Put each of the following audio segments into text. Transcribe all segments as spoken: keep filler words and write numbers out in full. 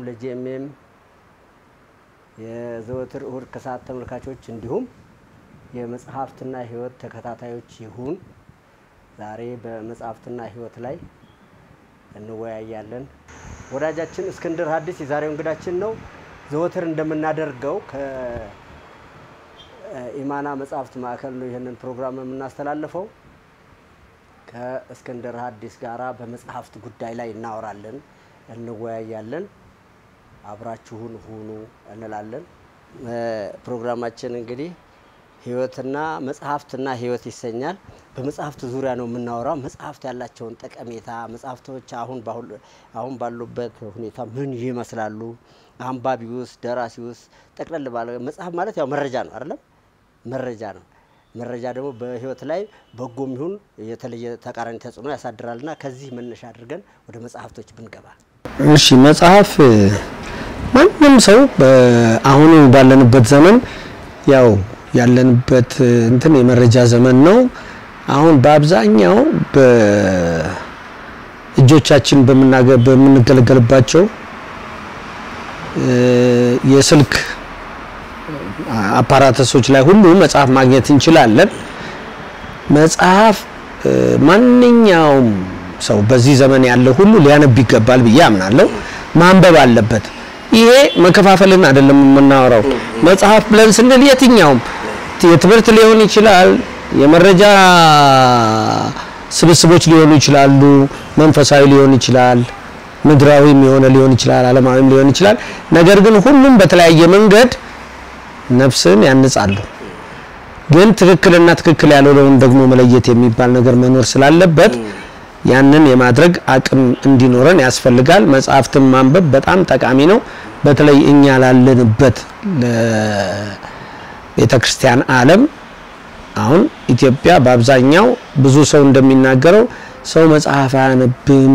ለጂኤምኤም የዘወትር እሁድ ከሰዓት ተመልካቾች እንዲሁም የመጽሐፍትና ህይወት ተከታታዮች ይሁን ዛሬ በመጽሐፍትና ህይወት ላይ እንወያያለን። ወዳጃችን እስክንድር ሐዲስ የዛሬው እንግዳችን ነው። ዘወትር እንደምናደርገው ከኢማና መጽሐፍት ማዕከል ነው ይሄንን ፕሮግራም የምናስተላልፈው። ከእስክንድር ሐዲስ ጋራ በመጽሐፍት ጉዳይ ላይ እናወራለን እንወያያለን። አብራችሁን ሁኑ እንላለን። ፕሮግራማችን እንግዲህ ህይወትና መጽሐፍትና ህይወት ይሰኛል። በመጽሐፍት ዙሪያ ነው የምናወራው። መጽሐፍት ያላቸውን ጠቀሜታ መጽሐፍቶች አሁን አሁን ባሉበት ሁኔታ ምን ይመስላሉ? አንባቢውስ ደራሲውስ ጠቅለል ባለ መጽሐፍ ማለት ያው መረጃ ነው አይደል? መረጃ ነው። መረጃ ደግሞ በህይወት ላይ በጎም ይሁን የተለየ ተቃራኒ ተጽዕኖ ያሳድራልና ከዚህ መነሻ አድርገን ወደ መጽሐፍቶች ብንገባ። እሺ መጽሐፍ ማንንም ሰው አሁን ባለንበት ዘመን ያው ያለንበት እንትን የመረጃ ዘመን ነው። አሁን በአብዛኛው በእጆቻችን በመናገር በመንገለገልባቸው የስልክ አፓራተሶች ላይ ሁሉ መጽሐፍ ማግኘት እንችላለን። መጽሐፍ ማንኛውም ሰው በዚህ ዘመን ያለው ሁሉ ሊያነብ ይገባል ብዬ አምናለሁ። ማንበብ አለበት። ይሄ መከፋፈልን አይደለም የምናወራው። መጽሐፍ ብለን ስንል የትኛውም የትምህርት ሊሆን ይችላል፣ የመረጃ ስብስቦች ሊሆኑ ይችላሉ፣ መንፈሳዊ ሊሆን ይችላል፣ ምድራዊም የሆነ ሊሆን ይችላል፣ ዓለማዊም ሊሆን ይችላል። ነገር ግን ሁሉም በተለያየ መንገድ ነፍስን ያንጻሉ። ግን ትክክልና ትክክል ያልሆነውን ደግሞ መለየት የሚባል ነገር መኖር ስላለበት ያንን የማድረግ አቅም እንዲኖረን ያስፈልጋል። መጽሐፍትን ማንበብ በጣም ጠቃሚ ነው። በተለይ እኛ ላለንበት ለቤተክርስቲያን ዓለም አሁን ኢትዮጵያ በአብዛኛው ብዙ ሰው እንደሚናገረው ሰው መጽሐፍ አያነብም፣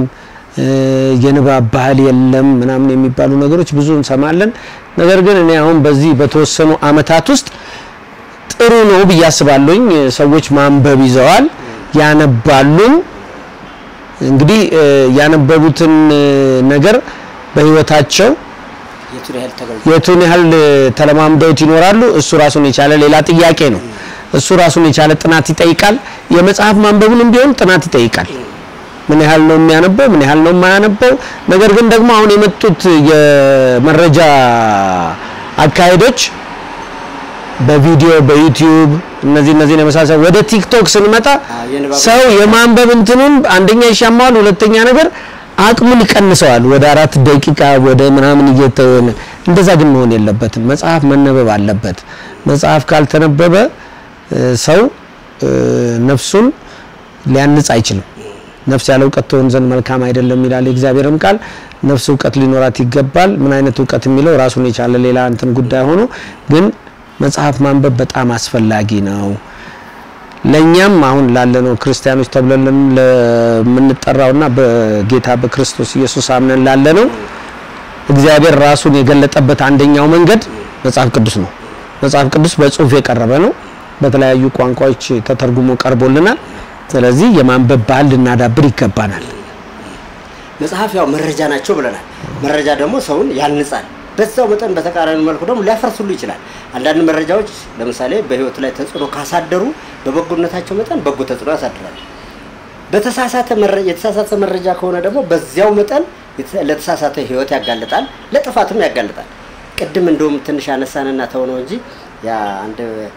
የንባብ ባህል የለም ምናምን የሚባሉ ነገሮች ብዙ እንሰማለን። ነገር ግን እኔ አሁን በዚህ በተወሰኑ አመታት ውስጥ ጥሩ ነው ብያስባለሁኝ። ሰዎች ማንበብ ይዘዋል፣ ያነባሉ። እንግዲህ ያነበቡትን ነገር በህይወታቸው የቱን ያህል ተለማምደውት ይኖራሉ እሱ ራሱን የቻለ ሌላ ጥያቄ ነው። እሱ ራሱን የቻለ ጥናት ይጠይቃል። የመጽሐፍ ማንበቡንም ቢሆን ጥናት ይጠይቃል። ምን ያህል ነው የሚያነበው፣ ምን ያህል ነው የማያነበው። ነገር ግን ደግሞ አሁን የመጡት የመረጃ አካሄዶች በቪዲዮ በዩቲዩብ እነዚህ እነዚህ ለምሳሌ ወደ ቲክቶክ ስንመጣ ሰው የማንበብ እንትኑን አንደኛ ይሻማል፣ ሁለተኛ ነገር አቅሙን ይቀንሰዋል። ወደ አራት ደቂቃ ወደ ምናምን እየተወነ እንደዛ ግን መሆን የለበትም። መጽሐፍ መነበብ አለበት። መጽሐፍ ካልተነበበ ሰው ነፍሱን ሊያንጽ አይችልም። ነፍስ ያለ ዕውቀት ትሆን ዘንድ መልካም አይደለም ይላል እግዚአብሔርም ቃል። ነፍስ ዕውቀት ሊኖራት ይገባል። ምን አይነት ዕውቀት የሚለው ራሱን የቻለ ሌላ እንትን ጉዳይ ሆኖ ግን መጽሐፍ ማንበብ በጣም አስፈላጊ ነው። ለኛም አሁን ላለነው ክርስቲያኖች ተብለን ለምንጠራውና በጌታ በክርስቶስ ኢየሱስ አምነን ላለነው እግዚአብሔር ራሱን የገለጠበት አንደኛው መንገድ መጽሐፍ ቅዱስ ነው። መጽሐፍ ቅዱስ በጽሁፍ የቀረበ ነው። በተለያዩ ቋንቋዎች ተተርጉሞ ቀርቦልናል። ስለዚህ የማንበብ ባህል ልናዳብር ይገባናል። መጽሐፍ ያው መረጃ ናቸው ብለናል። መረጃ ደግሞ ሰውን ያንጻል። በዛው መጠን በተቃራኒ መልኩ ደግሞ ሊያፈርሱሉ ይችላል። አንዳንድ መረጃዎች ለምሳሌ በህይወት ላይ ተጽዕኖ ካሳደሩ በበጎነታቸው መጠን በጎ ተጽዕኖ ያሳድራሉ። በተሳሳተ መረጃ የተሳሳተ መረጃ ከሆነ ደግሞ በዚያው መጠን ለተሳሳተ ህይወት ያጋልጣል፣ ለጥፋትም ያጋልጣል። ቅድም እንደውም ትንሽ አነሳንና ተወነው እንጂ ያ አንድ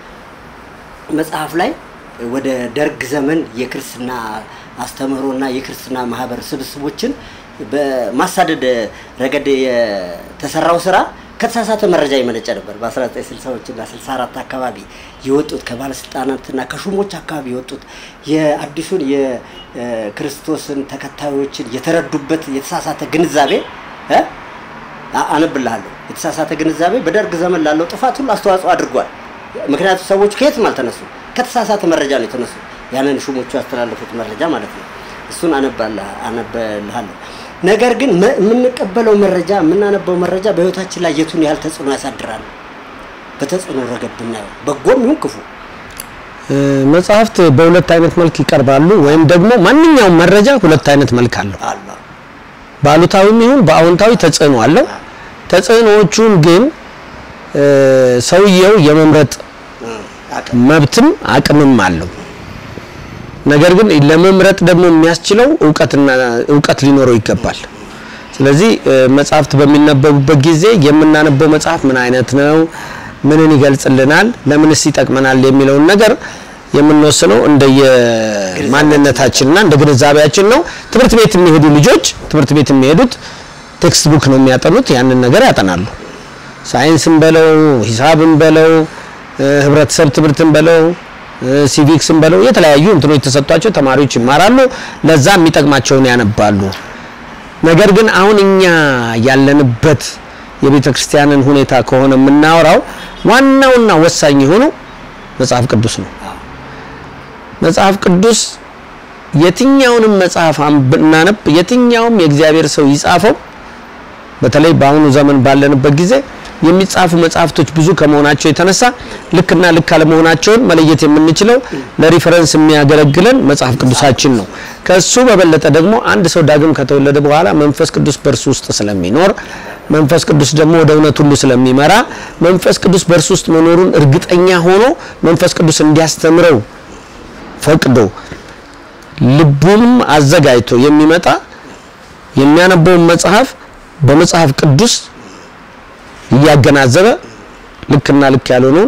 መጽሐፍ ላይ ወደ ደርግ ዘመን የክርስትና አስተምህሮና የክርስትና ማህበር ስብስቦችን በማሳደድ ረገድ የተሰራው ስራ ከተሳሳተ መረጃ ይመነጨ ነበር። በ1960ዎችና እና ስልሳ አራት አካባቢ የወጡት ከባለስልጣናትና ከሹሞች አካባቢ የወጡት የአዲሱን የክርስቶስን ተከታዮችን የተረዱበት የተሳሳተ ግንዛቤ እ አነብልሃለሁ የተሳሳተ ግንዛቤ በደርግ ዘመን ላለው ጥፋት ሁሉ አስተዋጽኦ አድርጓል። ምክንያቱም ሰዎች ከየትም አልተነሱ ከተሳሳተ መረጃ ነው የተነሱ። ያንን ሹሞቹ ያስተላለፉት መረጃ ማለት ነው። እሱን አነባለሁ አነብልሃለሁ። ነገር ግን የምንቀበለው መረጃ የምናነበው መረጃ በህይወታችን ላይ የቱን ያህል ተጽዕኖ ያሳድራል? በተጽዕኖ ረገድ ብናየው በጎም ይሁን ክፉ መጽሐፍት በሁለት አይነት መልክ ይቀርባሉ ወይም ደግሞ ማንኛውም መረጃ ሁለት አይነት መልክ አለው። ባሉታዊም ይሁን በአዎንታዊ ተጽዕኖ አለው። ተጽዕኖዎቹን ግን ሰውየው የመምረጥ መብትም አቅምም አለው ነገር ግን ለመምረጥ ደግሞ የሚያስችለው ዕውቀትና ዕውቀት ሊኖረው ይገባል ስለዚህ መጽሐፍት በሚነበቡበት ጊዜ የምናነበው መጽሐፍ ምን አይነት ነው ምንን ይገልጽልናል ለምንስ ይጠቅመናል የሚለው ነገር የምንወስነው እንደየ ማንነታችንና እንደ ግንዛቤያችን ነው ትምህርት ቤት የሚሄዱ ልጆች ትምህርት ቤት የሚሄዱት ቴክስት ቡክ ነው የሚያጠኑት ያንን ነገር ያጠናሉ ሳይንስን በለው ሂሳብን በለው ህብረተሰብ ትምህርትን በለው ሲቪክስን በለው የተለያዩ እንትኖች ተሰጥቷቸው ተማሪዎች ይማራሉ ለዛ የሚጠቅማቸውን ያነባሉ ነገር ግን አሁን እኛ ያለንበት የቤተክርስቲያንን ሁኔታ ከሆነ የምናወራው ዋናውና ወሳኝ ሆኖ መጽሐፍ ቅዱስ ነው መጽሐፍ ቅዱስ የትኛውንም መጽሐፍ አንብናነብ የትኛውም የእግዚአብሔር ሰው ይጻፈው በተለይ በአሁኑ ዘመን ባለንበት ጊዜ የሚጻፉ መጽሐፍቶች ብዙ ከመሆናቸው የተነሳ ልክና ልክ አለመሆናቸውን መለየት የምንችለው ለሪፈረንስ የሚያገለግለን መጽሐፍ ቅዱሳችን ነው ከሱ በበለጠ ደግሞ አንድ ሰው ዳግም ከተወለደ በኋላ መንፈስ ቅዱስ በርሱ ውስጥ ስለሚኖር መንፈስ ቅዱስ ደግሞ ወደ እውነት ሁሉ ስለሚመራ መንፈስ ቅዱስ በርሱ ውስጥ መኖሩን እርግጠኛ ሆኖ መንፈስ ቅዱስ እንዲያስተምረው ፈቅዶ ልቡም አዘጋጅቶ የሚመጣ የሚያነበው መጽሐፍ በመጽሐፍ ቅዱስ ያገናዘበ ልክና ልክ ያልሆነውን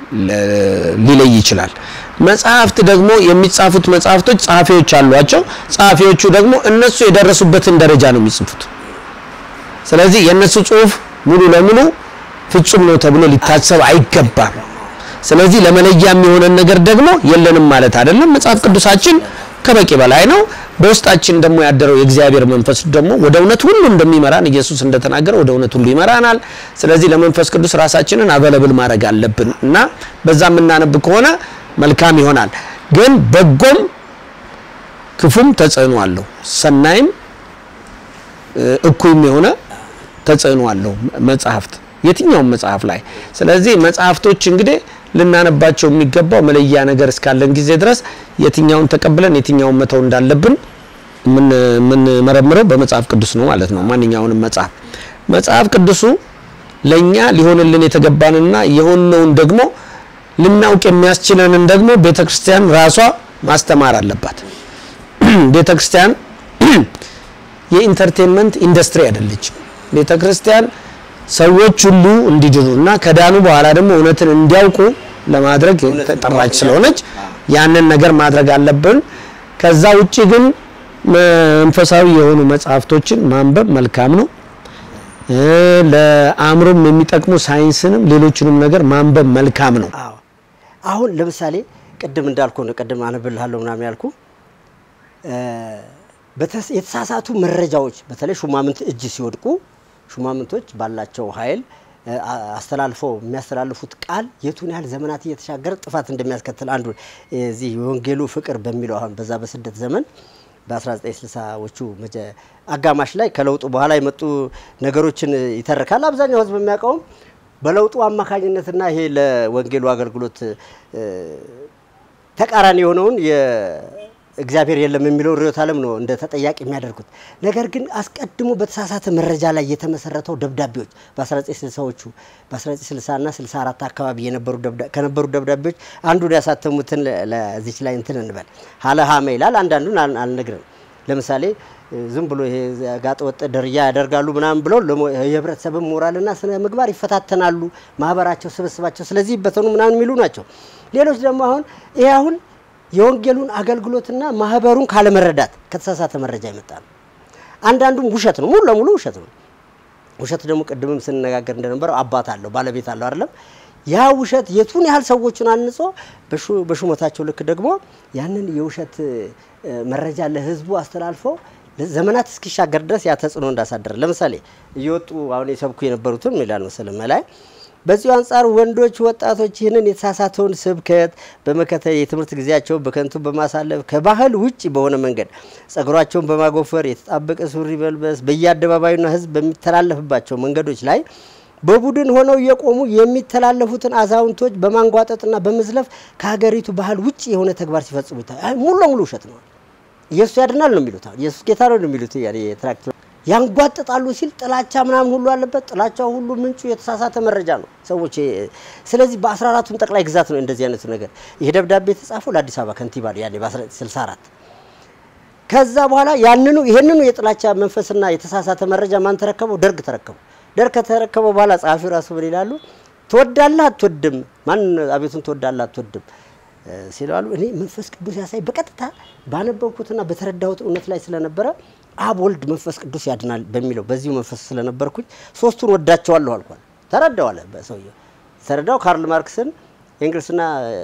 ሊለይ ይችላል መጽሐፍት ደግሞ የሚጻፉት መጽሐፍቶች ጻፊዎች አሏቸው ጻፊዎቹ ደግሞ እነሱ የደረሱበትን ደረጃ ነው የሚጽፉት ስለዚህ የነሱ ጽሁፍ ሙሉ ለሙሉ ፍጹም ነው ተብሎ ሊታሰብ አይገባም ስለዚህ ለመለያ የሚሆነን ነገር ደግሞ የለንም ማለት አይደለም መጽሐፍ ቅዱሳችን ከበቂ በላይ ነው በውስጣችን ደግሞ ያደረው የእግዚአብሔር መንፈስ ደግሞ ወደ እውነት ሁሉ እንደሚመራን ኢየሱስ እንደተናገረ ወደ እውነት ሁሉ ይመራናል ስለዚህ ለመንፈስ ቅዱስ ራሳችንን አበለብል ማድረግ አለብንና በዛም እናነብ ከሆነ መልካም ይሆናል ግን በጎም ክፉም ተጽዕኖ አለው ሰናይም እኩይም የሆነ ተጽዕኖ አለው መጽሐፍት የትኛውም መጽሐፍ ላይ ስለዚህ መጽሐፍቶች እንግዲህ ልናነባቸው የሚገባው መለያ ነገር እስካለን ጊዜ ድረስ የትኛውን ተቀበለን የትኛውን መተው እንዳለብን ምን ምን መረምረው በመጽሐፍ ቅዱስ ነው ማለት ነው ማንኛውንም መጽሐፍ መጽሐፍ ቅዱሱ ለኛ ሊሆንልን የተገባንና የሆነውን ደግሞ ልናውቅ የሚያስችለንን ደግሞ ቤተክርስቲያን ራሷ ማስተማር አለባት ቤተክርስቲያን የኢንተርቴይንመንት ኢንደስትሪ አይደለችም ቤተክርስቲያን ሰዎች ሁሉ እንዲድኑና ከዳኑ በኋላ ደግሞ እውነትን እንዲያውቁ ለማድረግ ተጠራች ስለሆነች ያንን ነገር ማድረግ አለብን ከዛ ውጪ ግን መንፈሳዊ የሆኑ መጽሐፍቶችን ማንበብ መልካም ነው ለአእምሮም የሚጠቅሙ ሳይንስንም ሌሎችንም ነገር ማንበብ መልካም ነው አዎ አሁን ለምሳሌ ቀደም እንዳልኩ ነው ቀደም አነብልሃለሁ ምናምን ያልኩ በተስ የተሳሳቱ መረጃዎች በተለይ ሹማምንት እጅ ሲወድቁ ሹማምንቶች ባላቸው ኃይል አስተላልፈው የሚያስተላልፉት ቃል የቱን ያህል ዘመናት እየተሻገረ ጥፋት እንደሚያስከትል አንዱ እዚህ ወንጌሉ ፍቅር በሚለው አሁን በዛ በስደት ዘመን በ1960ዎቹ መጀ አጋማሽ ላይ ከለውጡ በኋላ የመጡ ነገሮችን ይተርካል አብዛኛው ህዝብ የሚያውቀው በለውጡ አማካኝነትና ይሄ ለወንጌሉ አገልግሎት ተቃራኒ የሆነውን እግዚአብሔር የለም የሚለው ሪዮት ዓለም ነው እንደ ተጠያቂ የሚያደርጉት ነገር ግን አስቀድሞ በተሳሳተ መረጃ ላይ የተመሰረተው ደብዳቤዎች በ1960ዎቹ በ1960 እና ስልሳ አራት አካባቢ የነበሩ ደብዳቤ ከነበሩ ደብዳቤዎች አንዱን ያሳተሙትን ለዚች ላይ እንትን እንበል ሐለሃመ ይላል አንዳንዱን አልነግርም ለምሳሌ ዝም ብሎ ይሄ ጋጥ ወጥ ደርያ ያደርጋሉ ምናምን ብሎ የህብረተሰብ ሞራልና ስነ ምግባር ይፈታተናሉ ማህበራቸው ስብስባቸው ስለዚህ በተኑ ምናምን የሚሉ ናቸው ሌሎች ደግሞ አሁን ይሄ አሁን የወንጌሉን አገልግሎትና ማህበሩን ካለ መረዳት ከተሳሳተ መረጃ ይመጣል አንዳንዱም ውሸት ነው ሙሉ ለሙሉ ውሸት ነው ውሸት ደግሞ ቀድምም ስንነጋገር እንደነበረው አባት አለው ባለቤት አለው አይደለም ያ ውሸት የቱን ያህል ሰዎችን አንጾ በሹመታቸው ልክ ደግሞ ያንን የውሸት መረጃ ለህዝቡ አስተላልፈው ለዘመናት እስኪሻገር ድረስ ያ ተጽዕኖ እንዳሳደረ ለምሳሌ እየወጡ አሁን የሰብኩ የነበሩትን ይላል መሰለኝ ላይ በዚህ አንፃር ወንዶች ወጣቶች ይህንን የተሳሳተውን ስብከት በመከተል የትምህርት ጊዜያቸው በከንቱ በማሳለፍ ከባህል ውጪ በሆነ መንገድ ጸጉራቸውን በማጎፈር የተጣበቀ ሱሪ በልበስ በየአደባባዩና ህዝብ በሚተላለፍባቸው መንገዶች ላይ በቡድን ሆነው የቆሙ የሚተላለፉትን አዛውንቶች በማንጓጠጥና በመዝለፍ ከሀገሪቱ ባህል ውጪ የሆነ ተግባር ሲፈጽሙ ይታያል ሙሉ ለሙሉ ውሸት ነው ኢየሱስ ያድናል ነው የሚሉት ኢየሱስ ጌታ ነው ነው የሚሉት ያኔ የትራክት ያንጓጥጣሉ ሲል ጥላቻ ምናምን ሁሉ አለበት ጥላቻው ሁሉ ምንጩ የተሳሳተ መረጃ ነው ሰዎች ስለዚህ በ14ቱም ጠቅላይ ግዛት ነው እንደዚህ አይነት ነገር ይሄ ደብዳቤ ተጻፈው ለአዲስ አበባ ከንቲባ ያኔ በ1964 ከዛ በኋላ ያንኑ ይሄንኑ የጥላቻ መንፈስና የተሳሳተ መረጃ ማን ተረከበው ደርግ ተረከበው ደርግ ተረከበው በኋላ ጻፊው ራሱ ምን ይላሉ ተወዳለህ አትወድም ማን አቤቱን ተወዳለህ አትወድም ሲላሉ እኔ መንፈስ ቅዱስ ያሳይ በቀጥታ ባነበብኩትና በተረዳሁት እውነት ላይ ስለነበረ አብ ወልድ መንፈስ ቅዱስ ያድናል በሚለው በዚሁ መንፈስ ስለነበርኩኝ ሶስቱን ወዳቸዋለሁ አልኳል ተረዳዋለ በሰውየው ተረዳው ካርል ማርክስን ኤንግልስና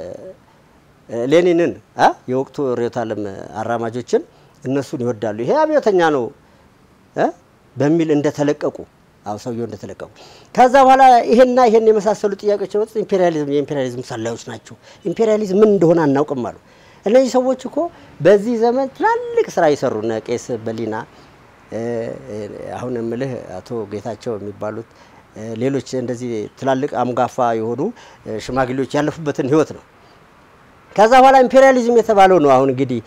ሌኒንን አ የወቅቱ ርዕዮተ ዓለም አራማጆችን እነሱን ይወዳሉ ይሄ አብዮተኛ ነው አ በሚል እንደተለቀቁ አው ሰውየው እንደተለቀቁ ከዛ በኋላ ይሄና ይሄን የመሳሰሉ ጥያቄዎች ወጥ ኢምፔሪያሊዝም የኢምፔሪያሊዝም ሰላዮች ናቸው ኢምፔሪያሊዝም ምን እንደሆነ አናውቅም አሉ እነዚህ ሰዎች እኮ በዚህ ዘመን ትላልቅ ስራ ይሰሩና ቄስ በሊና አሁን ምልህ አቶ ጌታቸው የሚባሉት ሌሎች እንደዚህ ትላልቅ አምጋፋ የሆኑ ሽማግሌዎች ያለፉበትን ህይወት ነው ከዛ በኋላ ኢምፔሪያሊዝም የተባለው ነው አሁን እንግዲህ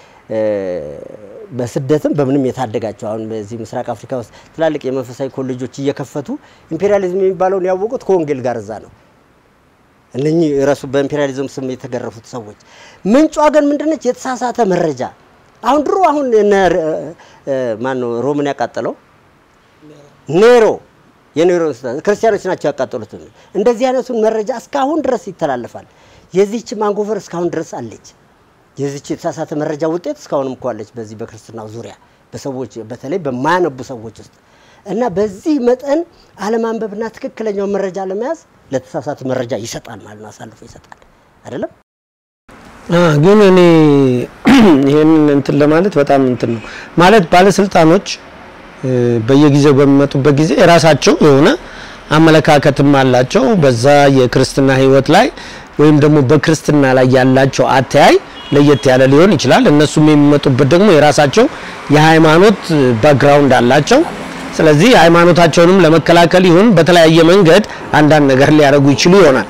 በስደትም በምንም የታደጋቸው አሁን በዚህ ምስራቅ አፍሪካ ውስጥ ትላልቅ የመንፈሳዊ ኮሌጆች እየከፈቱ ኢምፔሪያሊዝም የሚባለውን ያወቁት ከወንጌል ጋር እዛ ነው እነኚህ ራሱ በኢምፔሪያሊዝም ስም የተገረፉት ሰዎች ምንጯ ግን ምንድነች የተሳሳተ መረጃ አሁን ድሮ አሁን ማን ነው ሮምን ያቃጠለው ኔሮ የኔሮ ክርስቲያኖች ናቸው ያቃጠሉት እንደዚህ አይነቱን መረጃ እስካሁን ድረስ ይተላለፋል የዚህች ማንጎቨር እስካሁን ድረስ አለች የዚህች የተሳሳተ መረጃ ውጤት እስካሁንም ቋለች በዚህ በክርስቲያናው ዙሪያ በሰዎች በተለይ በማያነቡ ሰዎች ውስጥ እና በዚህ መጠን አለማንበብና ትክክለኛው መረጃ ለመያዝ ለተሳሳተ መረጃ ይሰጣል ማለት ነው አሳልፎ ይሰጣል አይደለም አ ግን እኔ ይሄን እንትን ለማለት በጣም እንትን ነው ማለት ባለስልጣኖች በየጊዜው በሚመጡበት ጊዜ ራሳቸው የሆነ አመለካከትም አላቸው በዛ የክርስቲና ህይወት ላይ ወይም ደግሞ በክርስቲና ላይ ያላቸው አተያይ ለየት ያለ ሊሆን ይችላል እነሱም የሚመጡበት ደግሞ የራሳቸው የሃይማኖት ባክግራውንድ አላቸው ስለዚህ ሃይማኖታቸውንም ለመከላከል ይሁን በተለያየ መንገድ አንዳንድ ነገር ሊያረጉ ይችሉ ይሆናል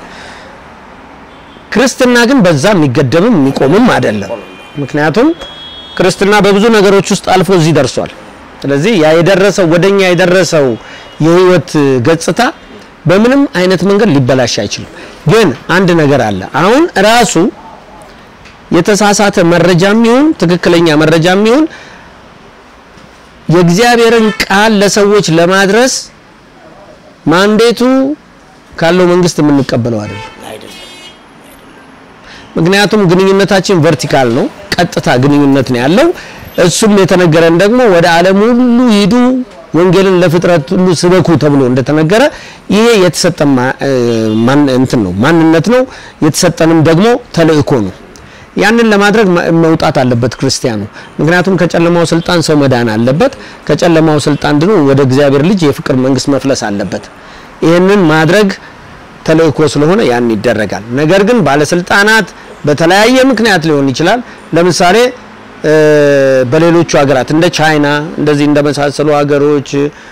ክርስቲና ግን በዛ የሚገደብም የሚቆምም አይደለም ምክንያቱም ክርስቲና በብዙ ነገሮች ውስጥ አልፎ እዚህ ደርሷል ስለዚህ ያ የደረሰው ወደኛ የደረሰው የህይወት ገጽታ በምንም አይነት መንገድ ሊበላሽ አይችልም ግን አንድ ነገር አለ አሁን ራሱ የተሳሳተ መረጃም ይሁን ትክክለኛ መረጃም ይሁን የእግዚአብሔርን ቃል ለሰዎች ለማድረስ ማንዴቱ ካለው መንግስት የምንቀበለው አይደለም ምክንያቱም ግንኙነታችን ቨርቲካል ነው ቀጥታ ግንኙነት ነው ያለው እሱም የተነገረን ደግሞ ወደ ዓለም ሁሉ ሂዱ ወንጌልን ለፍጥረት ሁሉ ስበኩ ተብሎ እንደተነገረ ይሄ የተሰጠን ማን እንትን ነው ማንነት ነው የተሰጠንም ደግሞ ተልእኮ ነው ያንን ለማድረግ መውጣት አለበት ክርስቲያኑ ምክንያቱም ከጨለማው ስልጣን ሰው መዳን አለበት ከጨለማው ስልጣን ድኖ ወደ እግዚአብሔር ልጅ የፍቅር መንግስት መፍለስ አለበት ይሄንን ማድረግ ተልእኮ ስለሆነ ያን ይደረጋል ነገር ግን ባለስልጣናት በተለያየ ምክንያት ሊሆን ይችላል ለምሳሌ በሌሎቹ ሀገራት እንደ ቻይና እንደዚህ እንደመሳሰሉ ሀገሮች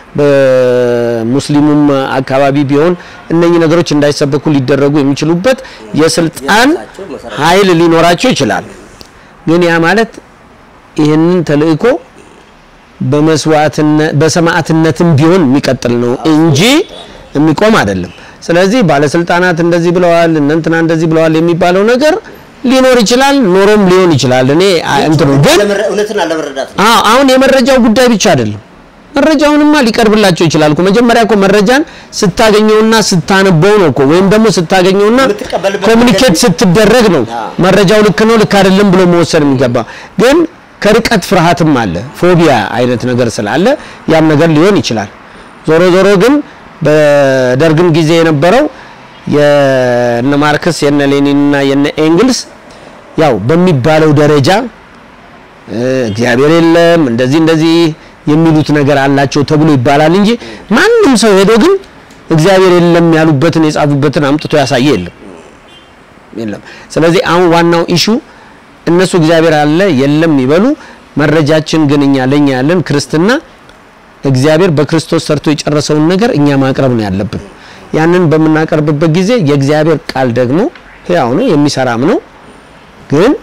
በሙስሊሙም አካባቢ ቢሆን እነኚህ ነገሮች እንዳይሰበኩ ሊደረጉ የሚችሉበት የስልጣን ኃይል ሊኖራቸው ይችላል ግን ያ ማለት ይሄንን ተልእኮ በመስዋዕትነት በሰማዕትነትም ቢሆን የሚቀጥል ነው እንጂ የሚቆም አይደለም ስለዚህ ባለስልጣናት እንደዚህ ብለዋል እንትና እንደዚህ ብለዋል የሚባለው ነገር ሊኖር ይችላል ኖሮም ሊሆን ይችላል እኔ እንትን ነው ግን እውነትን አለመረዳት አዎ አሁን የመረጃው ጉዳይ ብቻ አይደለም መረጃውንማ ሊቀርብላቸው ይችላል እኮ መጀመሪያ እኮ መረጃን ስታገኘውና ስታነበው ነው እኮ ወይም ደግሞ ስታገኘውና ኮሙኒኬት ስትደረግ ነው መረጃው ልክ ነው ልክ አይደለም ብሎ መወሰን የሚገባ ግን ከርቀት ፍርሃትም አለ ፎቢያ አይነት ነገር ስላለ ያም ነገር ሊሆን ይችላል ዞሮ ዞሮ ግን በደርግም ጊዜ የነበረው የነ ማርክስ የነ ሌኒንና የነ ኤንግልስ ያው በሚባለው ደረጃ እግዚአብሔር የለም እንደዚህ እንደዚህ የሚሉት ነገር አላቸው ተብሎ ይባላል እንጂ ማንንም ሰው ሄዶ ግን እግዚአብሔር የለም ያሉበትን የጻፉበትን አምጥቶ ያሳየ የለም የለም ስለዚህ አሁን ዋናው ኢሹ እነሱ እግዚአብሔር አለ የለም ይበሉ መረጃችን ግን እኛ ለኛ ያለን ክርስትና እግዚአብሔር በክርስቶስ ሰርቶ የጨረሰውን ነገር እኛ ማቅረብ ነው ያለብን ያንን በመናቀርብበት ጊዜ የእግዚአብሔር ቃል ደግሞ ያው ነው የሚሰራም ነው ግን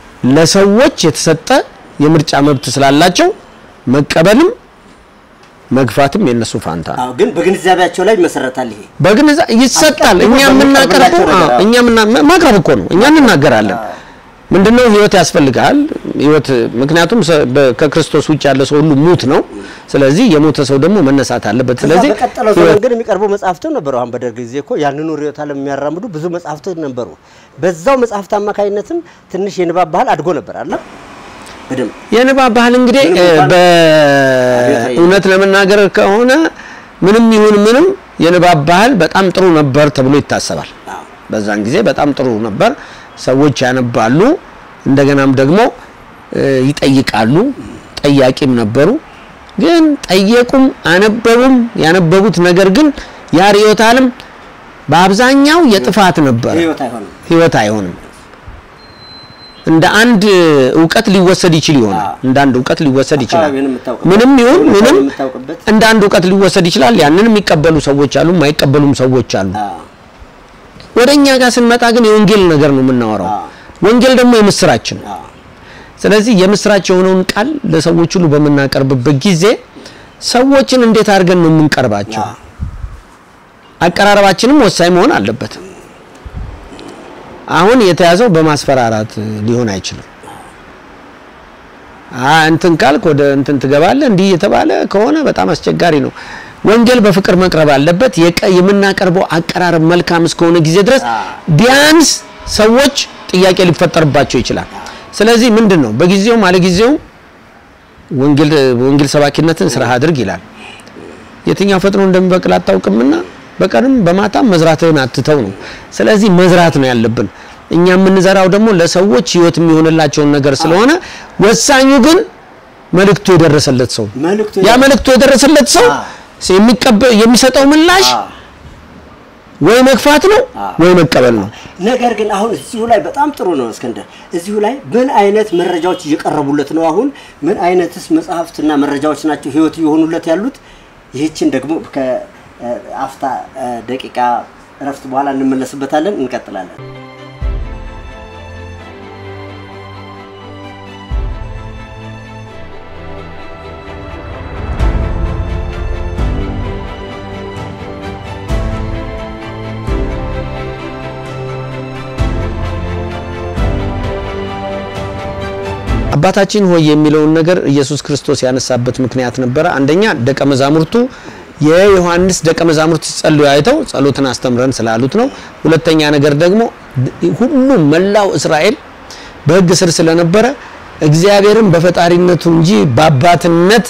ለሰዎች የተሰጠ የምርጫ መብት ስላላቸው መቀበልም መግፋትም የነሱ ፋንታ አዎ ግን በግንዛቤያቸው ላይ መሰረታል ይሄ በግንዛቤ ይሰጣል እኛ ምናቀርበው እኛ ምና ማቅረብ እኮ ነው እኛ እንናገራለን ምንድነው ህይወት ያስፈልጋል ህይወት ምክንያቱም ከክርስቶስ ውጭ ያለ ሰው ሁሉ ሙት ነው ስለዚህ የሞተ ሰው ደግሞ መነሳት አለበት ስለዚህ በቀጠለው ዘመን ግን የሚቀርቡ መጽሐፍት ነበሩ አሁን በደርግ ጊዜ እኮ ያንኑ ርዕዮተ ዓለም የሚያራምዱ ብዙ መጽሐፍት ነበሩ በዛው መጽሐፍት አማካይነትም ትንሽ የንባብ ባህል አድጎ ነበር አይደል በደም የንባብ ባህል እንግዲህ በእውነት ለመናገር ከሆነ ምንም ይሁን ምንም የንባብ ባህል በጣም ጥሩ ነበር ተብሎ ይታሰባል በዛን ጊዜ በጣም ጥሩ ነበር ሰዎች ያነባሉ እንደገናም ደግሞ ይጠይቃሉ ጠያቂም ነበሩ ግን ጠየቁም አነበቡም ያነበቡት ነገር ግን ያ ርዕዮተ ዓለም በአብዛኛው የጥፋት ነበር ህይወት አይሆንም እንደ አንድ ዕውቀት ሊወሰድ ይችላል ይሆናል እንደ አንድ ዕውቀት ሊወሰድ ይችላል ምንም ይሁን ምንም እንደ አንድ ዕውቀት ሊወሰድ ይችላል ያንንም የሚቀበሉ ሰዎች አሉ የማይቀበሉም ሰዎች አሉ ወደኛ ጋር ስንመጣ ግን የወንጌል ነገር ነው የምናወራው ወንጌል ደግሞ የምስራች ነው ስለዚህ የምስራች የሆነውን ቃል ለሰዎች ሁሉ በመናቀርብበት ጊዜ ሰዎችን እንዴት አድርገን ነው የምንቀርባቸው አቀራረባችንም ወሳኝ መሆን አለበት አሁን የተያዘው በማስፈራራት ሊሆን አይችልም አ እንትን ካልክ ወደ እንትን ትገባለህ እንዲህ የተባለ ከሆነ በጣም አስቸጋሪ ነው ወንጌል በፍቅር መቅረብ አለበት የምናቀርበው አቀራረብ መልካም እስከሆነ ጊዜ ድረስ ቢያንስ ሰዎች ጥያቄ ሊፈጠርባቸው ይችላል ስለዚህ ምንድነው በጊዜው ማለት ጊዜው ወንጌል ወንጌል ሰባኪነትን ስራ አድርግ ይላል የትኛው ፈጥኖ እንደሚበቅል አታውቅምና በቀንም በማታም መዝራትህን አትተው ነው ስለዚህ መዝራት ነው ያለብን እኛ የምንዘራው ደግሞ ለሰዎች ህይወት የሚሆንላቸው ነገር ስለሆነ ወሳኙ ግን መልእክቱ የደረሰለት ሰው ያ መልእክቱ የደረሰለት ሰው የሚቀበል የሚሰጠው ምላሽ ወይ መግፋት ነው ወይ መቀበል ነው ነገር ግን አሁን እዚሁ ላይ በጣም ጥሩ ነው እስከንደር እዚሁ ላይ ምን አይነት መረጃዎች እየቀረቡለት ነው አሁን ምን አይነትስ መጽሐፍትና መረጃዎች ናቸው ህይወት ይሆኑለት ያሉት ይህችን ደግሞ ከአፍታ ደቂቃ ረፍት በኋላ እንመለስበታለን እንቀጥላለን አባታችን ሆይ የሚለውን ነገር ኢየሱስ ክርስቶስ ያነሳበት ምክንያት ነበር አንደኛ ደቀ መዛሙርቱ የዮሐንስ ደቀ መዛሙርት ጸልዩ አይተው ጸሎትን አስተምረን ስላሉት ነው ሁለተኛ ነገር ደግሞ ሁሉ መላው እስራኤል በሕግ ስር ስለነበረ እግዚአብሔርን በፈጣሪነቱ እንጂ በአባትነት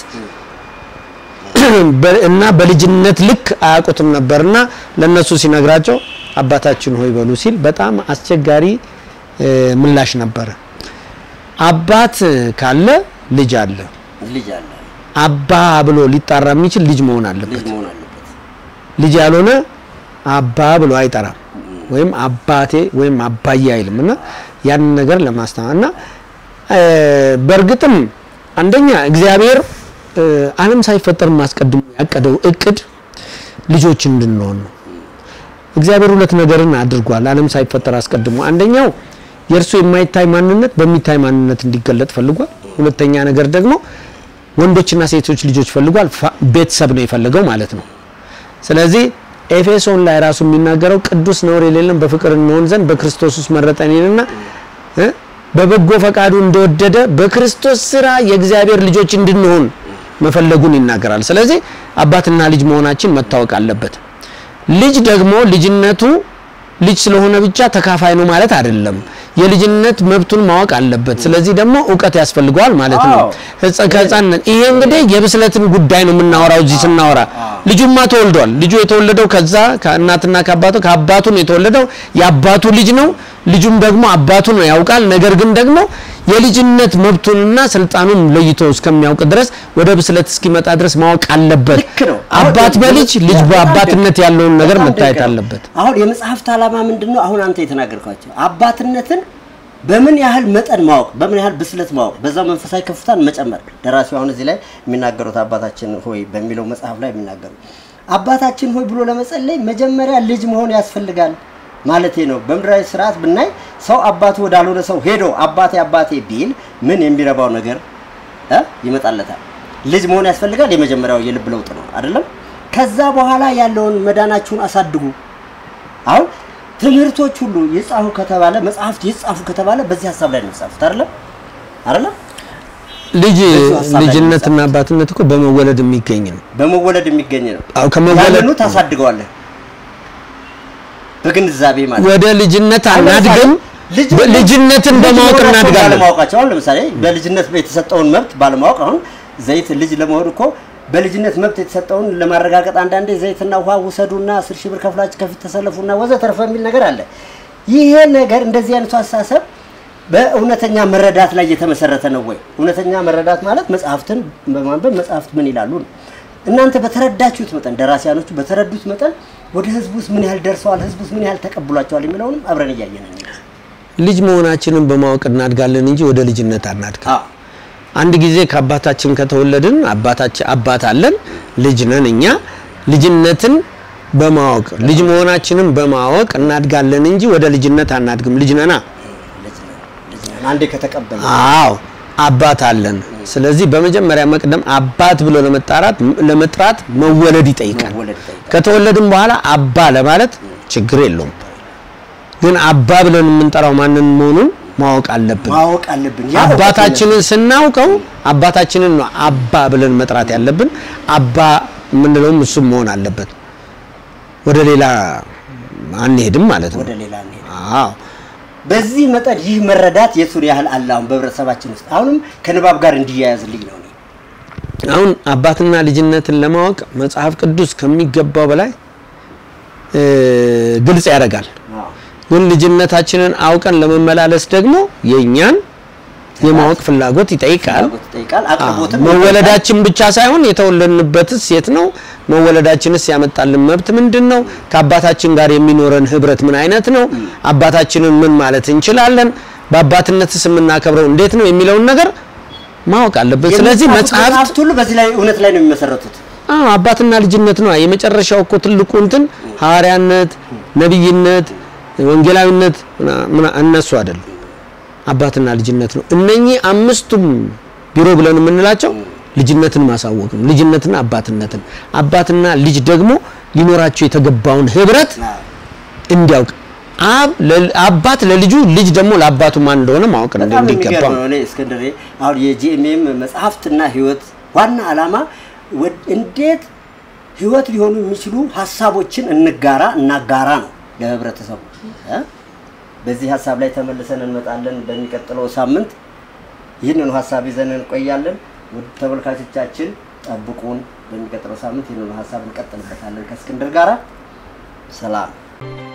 እና በልጅነት ልክ አያውቁትም ነበርና ለነሱ ሲነግራቸው አባታችን ሆይ በሉ ሲል በጣም አስቸጋሪ ምላሽ ነበር አባት ካለ ልጅ አለ ልጅ አለ አባ ብሎ ሊጣራ የሚችል ልጅ መሆን አለበት ልጅ መሆን አለበት ልጅ ያልሆነ አባ ብሎ አይጠራም ወይም አባቴ ወይም አባዬ አይልምና ያን ነገር ለማስተማርና በርግጥም አንደኛ እግዚአብሔር ዓለም ሳይፈጠር ማስቀድሞ ያቀደው እቅድ ልጆች እንድንሆን ነው እግዚአብሔር ሁለት ነገርን አድርጓል ዓለም ሳይፈጠር አስቀድሞ አንደኛው የርሱ የማይታይ ማንነት በሚታይ ማንነት እንዲገለጥ ፈልጓል ሁለተኛ ነገር ደግሞ ወንዶችና ሴቶች ልጆች ፈልጓል ቤተሰብ ነው የፈለገው ማለት ነው ስለዚህ ኤፌሶን ላይ ራሱ የሚናገረው ቅዱስ ነውር የሌለን በፍቅር እንሆን ዘንድ በክርስቶስ ውስጥ መረጠንና በበጎ ፈቃዱ እንደወደደ በክርስቶስ ስራ የእግዚአብሔር ልጆች እንድንሆን መፈለጉን ይናገራል ስለዚህ አባትና ልጅ መሆናችን መታወቅ አለበት ልጅ ደግሞ ልጅነቱ ልጅ ስለሆነ ብቻ ተካፋይ ነው ማለት አይደለም የልጅነት መብቱን ማወቅ አለበት ስለዚህ ደግሞ ዕውቀት ያስፈልጋል ማለት ነው ህፃን ይሄ እንግዲህ የብስለትን ጉዳይ ነው የምናወራው እዚህ ስናወራ ልጁማ ተወልዷል ልጁ የተወለደው ከዛ ከእናትና ከአባቱ ከአባቱ ነው የተወለደው ያባቱ ልጅ ነው ልጁም ደግሞ አባቱ ነው ያውቃል ነገር ግን ደግሞ የልጅነት መብቱንና ስልጣኑን ለይቶ እስከሚያውቅ ድረስ ወደ ብስለት እስኪመጣ ድረስ ማወቅ አለበት አባት በልጅ ልጅ በአባትነት ያለውን ነገር መታየት አለበት አሁን የመጽሐፍት ዓላማ ምንድነው አሁን አንተ የተናገርካቸው አባትነትን በምን ያህል መጠን ማወቅ በምን ያህል ብስለት ማወቅ በዛው መንፈሳዊ ከፍታን መጨመር ደራሲው አሁን እዚህ ላይ የሚናገሩት አባታችን ሆይ በሚለው መጽሐፍ ላይ የሚናገሩ አባታችን ሆይ ብሎ ለመጸለይ መጀመሪያ ልጅ መሆን ያስፈልጋል ማለት ነው በምድራዊ ስርዓት ብናይ ሰው አባቱ ወዳልሆነ ሰው ሄዶ አባቴ አባቴ ቢል ምን የሚረባው ነገር እ ይመጣለታል ልጅ መሆን ያስፈልጋል የመጀመሪያው የልብ ለውጥ ነው አይደለም ከዛ በኋላ ያለውን መዳናችሁን አሳድጉ አሁን ትምህርቶች ሁሉ ይጻፉ ከተባለ መጽሐፍት ይጻፉ ከተባለ በዚህ ሐሳብ ላይ ነው ይጻፉት አይደለም አይደለም ልጅ ልጅነትና አባትነት እኮ በመወለድ የሚገኝ ነው በመወለድ የሚገኝ ነው አው ከመወለዱ ታሳድገዋለህ በግንዛቤ ማለት ወደ ልጅነት አናድግም ልጅነትን በማወቅ እናድጋለን ማወቃቸው አሁን ለምሳሌ በልጅነት የተሰጠውን መብት ባለማወቅ አሁን ዘይት ልጅ ለመሆን እኮ በልጅነት መብት የተሰጠውን ለማረጋገጥ አንዳንዴ ዘይትና ውሃ ወሰዱና አስር ሺህ ብር ከፍላችሁ ከፊት ተሰለፉና ወዘተርፈ የሚል ነገር አለ ይሄ ነገር እንደዚህ አይነቱ አሳሰብ በእውነተኛ መረዳት ላይ የተመሰረተ ነው ወይ እውነተኛ መረዳት ማለት መጽሐፍትን በማንበብ መጽሐፍት ምን ይላሉ እናንተ በተረዳችሁት መጠን ደራሲያኖቹ በተረዱት መጠን ወደ ህዝቡስ ምን ያህል ደርሰዋል ህዝቡስ ምን ያህል ተቀብሏቸዋል የሚለውንም አብረን ያያየነን ልጅ መሆናችንን በማወቅ እናድጋለን እንጂ ወደ ልጅነት አናድግም አዎ አንድ ጊዜ ከአባታችን ከተወለድን አባታችን አባት አለን ልጅ ነን እኛ ልጅነትን በማወቅ ልጅ መሆናችንን በማወቅ እናድጋለን እንጂ ወደ ልጅነት አናድግም ልጅ ነና አንዴ ከተቀበለ አዎ አባት አለን ስለዚህ በመጀመሪያ መቅደም አባት ብሎ ለመጣራት ለመጥራት መወለድ ይጠይቃል ከተወለድን በኋላ አባ ለማለት ችግር የለውም ግን አባ ብለን የምንጠራው ማንን መሆኑን ማወቅ አለብን ማወቅ አለብን አባታችንን ስናውቀው አባታችንን ነው አባ ብለን መጥራት ያለብን አባ ምንለውም እሱ መሆን አለበት ወደ ሌላ አንሄድም ማለት ነው ወደ ሌላ አንሄድም አዎ በዚህ መጠን ይህ መረዳት የቱን ያህል አላውን በብረሰባችን ውስጥ አሁንም ከንባብ ጋር እንዲያያዝልኝ ነው አሁን አባትና ልጅነትን ለማወቅ መጽሐፍ ቅዱስ ከሚገባው በላይ ግልጽ ያደርጋል ግን ልጅነታችንን አውቀን ለመመላለስ ደግሞ የኛን የማወቅ ፍላጎት ይጠይቃል መወለዳችን ብቻ ሳይሆን የተወለድንበትስ የት ነው መወለዳችንስ ያመጣልን መብት ምንድነው ከአባታችን ጋር የሚኖረን ህብረት ምን አይነት ነው አባታችንን ምን ማለት እንችላለን በአባትነትስ የምናከብረው እንዴት ነው የሚለውን ነገር ማወቅ አለበት ስለዚህ መጽሐፍት ሁሉ በዚህ ላይ እውነት ላይ ነው የሚመሰረቱት አዎ አባትና ልጅነት ነው የመጨረሻው እኮ ትልቁ እንትን ሐዋርያነት ነብይነት ወንጌላዊነት እነሱ አይደለም አባትና ልጅነት ነው እነኚህ አምስቱም ቢሮ ብለን የምንላቸው ልጅነትን ማሳወቅ ነው ልጅነትና አባትነትን አባትና ልጅ ደግሞ ሊኖራቸው የተገባውን ህብረት እንዲያውቅ አብ አባት ለልጁ ልጅ ደግሞ ለአባቱ ማን እንደሆነ ማወቅ እንደሚገባው ነው እኔ እስከንደሬ አሁን የጂኤምኤም መጽሐፍትና ህይወት ዋና ዓላማ እንዴት ህይወት ሊሆኑ የሚችሉ ሐሳቦችን እንጋራ እናጋራ ነው ለህብረተሰቡ በዚህ ሐሳብ ላይ ተመልሰን እንመጣለን በሚቀጥለው ሳምንት ይህንን ሐሳብ ይዘን እንቆያለን ተመልካቾቻችን ጠብቁን በሚቀጥለው ሳምንት ይህንን ሐሳብ እንቀጥልበታለን ከእስክንድር ጋራ ሰላም